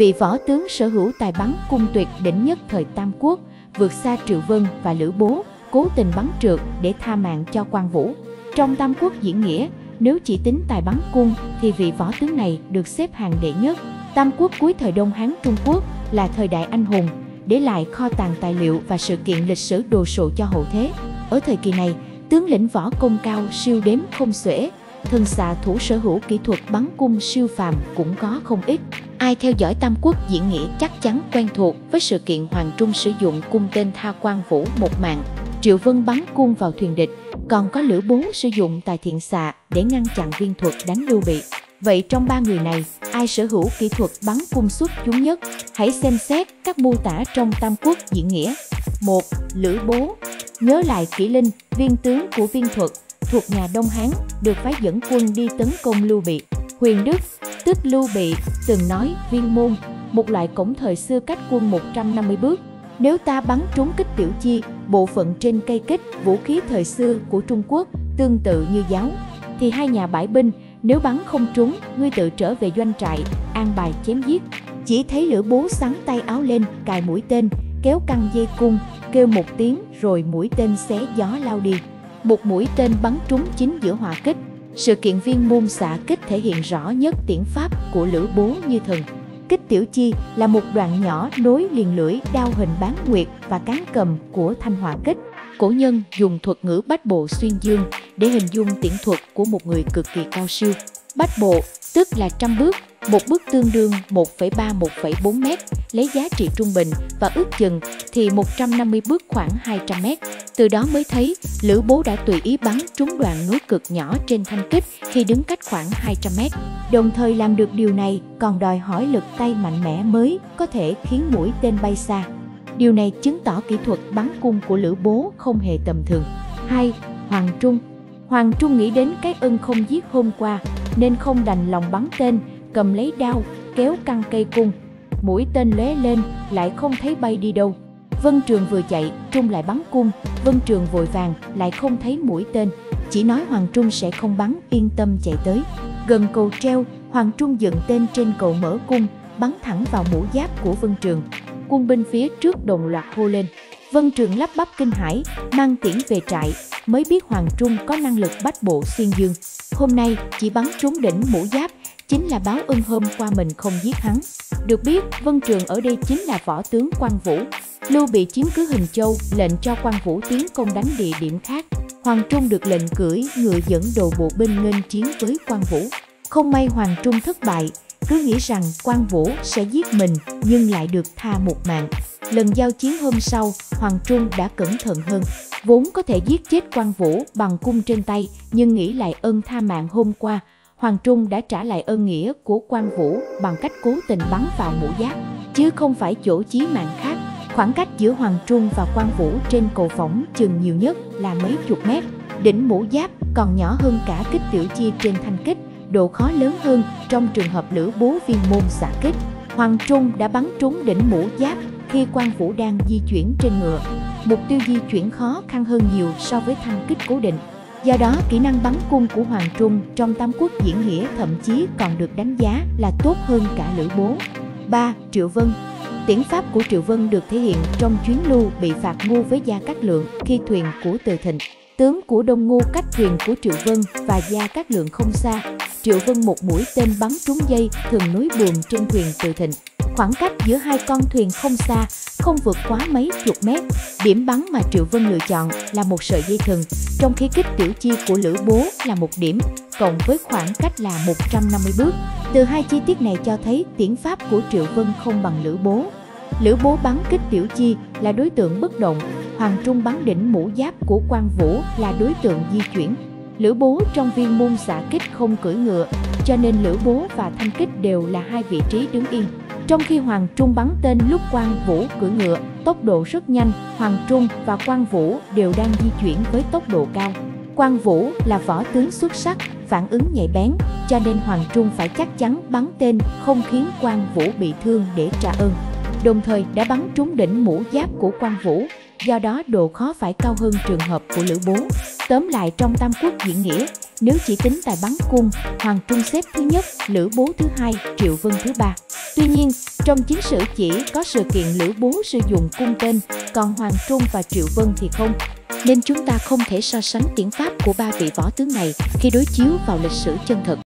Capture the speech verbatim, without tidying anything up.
Vị võ tướng sở hữu tài bắn cung tuyệt đỉnh nhất thời Tam Quốc, vượt xa Triệu Vân và Lữ Bố, cố tình bắn trượt để tha mạng cho Quan Vũ. Trong Tam Quốc diễn nghĩa, nếu chỉ tính tài bắn cung thì vị võ tướng này được xếp hàng đệ nhất. Tam Quốc cuối thời Đông Hán Trung Quốc là thời đại anh hùng, để lại kho tàng tài liệu và sự kiện lịch sử đồ sộ cho hậu thế. Ở thời kỳ này, tướng lĩnh võ công cao siêu đếm không xuể, thần xạ thủ sở hữu kỹ thuật bắn cung siêu phàm cũng có không ít. Ai theo dõi Tam Quốc diễn nghĩa chắc chắn quen thuộc với sự kiện Hoàng Trung sử dụng cung tên tha Quan Vũ một mạng, Triệu Vân bắn cung vào thuyền địch, còn có Lữ Bố sử dụng tài thiện xạ để ngăn chặn viên thuật đánh Lưu Bị. Vậy trong ba người này, ai sở hữu kỹ thuật bắn cung xuất chúng nhất? Hãy xem xét các mô tả trong Tam Quốc diễn nghĩa. một. Lữ Bố. Nhớ lại Kỷ Linh, viên tướng của viên thuật, thuộc nhà Đông Hán, được phái dẫn quân đi tấn công Lưu Bị. Huyền Đức, tức Lưu Bị, từng nói viên môn, một loại cổng thời xưa cách quân một trăm năm mươi bước. Nếu ta bắn trúng kích tiểu chi, bộ phận trên cây kích, vũ khí thời xưa của Trung Quốc, tương tự như giáo, thì hai nhà bãi binh, nếu bắn không trúng, ngươi tự trở về doanh trại, an bài chém giết. Chỉ thấy Lữ Bố xắn tay áo lên, cài mũi tên, kéo căng dây cung, kêu một tiếng rồi mũi tên xé gió lao đi. Một mũi tên bắn trúng chính giữa hỏa kích. Sự kiện viên môn xạ kích thể hiện rõ nhất tiễn pháp của Lữ Bố như thần. Kích tiểu chi là một đoạn nhỏ nối liền lưỡi đao hình bán nguyệt và cán cầm của thanh hỏa kích. Cổ nhân dùng thuật ngữ bách bộ xuyên dương để hình dung tiễn thuật của một người cực kỳ cao siêu. Bách bộ tức là trăm bước, một bước tương đương một phẩy ba đến một phẩy bốn mét, lấy giá trị trung bình và ước chừng thì một trăm năm mươi bước khoảng hai trăm mét. Từ đó mới thấy Lữ Bố đã tùy ý bắn trúng đoạn núi cực nhỏ trên thanh kích khi đứng cách khoảng hai trăm mét. Đồng thời làm được điều này còn đòi hỏi lực tay mạnh mẽ mới có thể khiến mũi tên bay xa. Điều này chứng tỏ kỹ thuật bắn cung của Lữ Bố không hề tầm thường. hai. Hoàng Trung. Hoàng Trung nghĩ đến cái ân không giết hôm qua nên không đành lòng bắn tên, cầm lấy đao, kéo căng cây cung. Mũi tên lóe lên lại không thấy bay đi đâu. Vân Trường vừa chạy, Trung lại bắn cung. Vân Trường vội vàng lại không thấy mũi tên, chỉ nói Hoàng Trung sẽ không bắn, yên tâm chạy tới. Gần cầu treo, Hoàng Trung dựng tên trên cầu mở cung, bắn thẳng vào mũ giáp của Vân Trường. Quân binh phía trước đồng loạt hô lên. Vân Trường lắp bắp kinh hãi, mang tiễn về trại, mới biết Hoàng Trung có năng lực bách bộ xuyên dương. Hôm nay chỉ bắn trúng đỉnh mũ giáp, chính là báo ân hôm qua mình không giết hắn. Được biết, Vân Trường ở đây chính là võ tướng Quan Vũ. Lưu Bị chiếm cứ Hình Châu, lệnh cho Quan Vũ tiến công đánh địa điểm khác. Hoàng Trung được lệnh cưỡi ngựa dẫn đầu bộ binh nghênh chiến với Quan Vũ. Không may Hoàng Trung thất bại, cứ nghĩ rằng Quan Vũ sẽ giết mình nhưng lại được tha một mạng. Lần giao chiến hôm sau, Hoàng Trung đã cẩn thận hơn. Vốn có thể giết chết Quan Vũ bằng cung trên tay, nhưng nghĩ lại ơn tha mạng hôm qua, Hoàng Trung đã trả lại ơn nghĩa của Quan Vũ bằng cách cố tình bắn vào mũ giáp, chứ không phải chỗ chí mạng khác. Khoảng cách giữa Hoàng Trung và Quan Vũ trên cầu phỏng chừng nhiều nhất là mấy chục mét. Đỉnh mũ giáp còn nhỏ hơn cả kích tiểu chi trên thanh kích, độ khó lớn hơn trong trường hợp Lữ Bố viên môn xạ kích. Hoàng Trung đã bắn trúng đỉnh mũ giáp khi Quan Vũ đang di chuyển trên ngựa. Mục tiêu di chuyển khó khăn hơn nhiều so với thanh kích cố định. Do đó, kỹ năng bắn cung của Hoàng Trung trong Tam Quốc diễn nghĩa thậm chí còn được đánh giá là tốt hơn cả Lữ Bố. ba. Triệu Vân. Tiễn pháp của Triệu Vân được thể hiện trong chuyến Lưu Bị phạt Ngu với Gia Cát Lượng khi thuyền của Từ Thịnh. Tướng của Đông Ngu cách thuyền của Triệu Vân và Gia Cát Lượng không xa. Triệu Vân một mũi tên bắn trúng dây thường núi buồm trên thuyền Từ Thịnh. Khoảng cách giữa hai con thuyền không xa, không vượt quá mấy chục mét. Điểm bắn mà Triệu Vân lựa chọn là một sợi dây thừng, trong khi kích tiểu chi của Lữ Bố là một điểm, cộng với khoảng cách là một trăm năm mươi bước. Từ hai chi tiết này cho thấy tiễn pháp của Triệu Vân không bằng Lữ Bố. Lữ Bố bắn kích tiểu chi là đối tượng bất động, Hoàng Trung bắn đỉnh mũ giáp của Quan Vũ là đối tượng di chuyển. Lữ Bố trong viên môn xạ kích không cưỡi ngựa, cho nên Lữ Bố và thanh kích đều là hai vị trí đứng yên. Trong khi Hoàng Trung bắn tên lúc Quan Vũ cưỡi ngựa, tốc độ rất nhanh, Hoàng Trung và Quan Vũ đều đang di chuyển với tốc độ cao. Quan Vũ là võ tướng xuất sắc, phản ứng nhạy bén, cho nên Hoàng Trung phải chắc chắn bắn tên không khiến Quan Vũ bị thương để trả ơn. Đồng thời đã bắn trúng đỉnh mũ giáp của Quan Vũ, do đó độ khó phải cao hơn trường hợp của Lữ Bố. Tóm lại, trong Tam Quốc diễn nghĩa, nếu chỉ tính tài bắn cung, Hoàng Trung xếp thứ nhất, Lữ Bố thứ hai, Triệu Vân thứ ba. Tuy nhiên, trong chính sử chỉ có sự kiện Lữ Bố sử dụng cung tên, còn Hoàng Trung và Triệu Vân thì không. Nên chúng ta không thể so sánh tiếng Pháp của ba vị võ tướng này khi đối chiếu vào lịch sử chân thực.